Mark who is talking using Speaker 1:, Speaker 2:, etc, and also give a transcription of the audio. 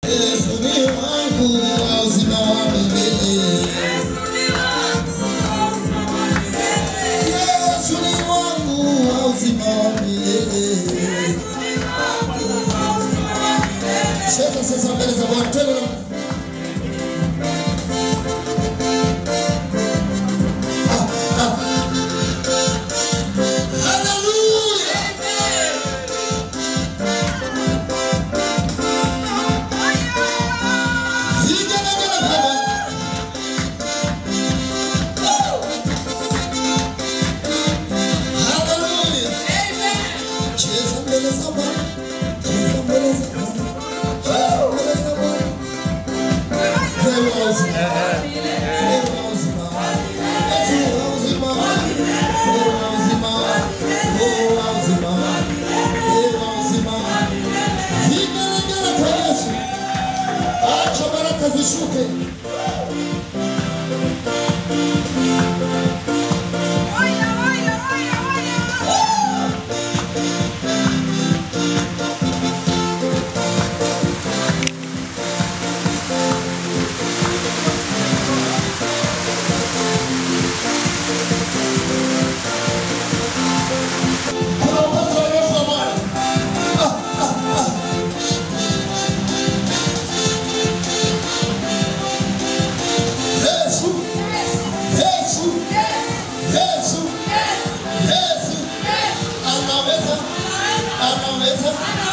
Speaker 1: Yesu ni wangu wa uzima wa milele. Yesu ni wangu wa uzima wa milele. Cheza sasa mbele za Bwana tena. Zishuke. Anaweza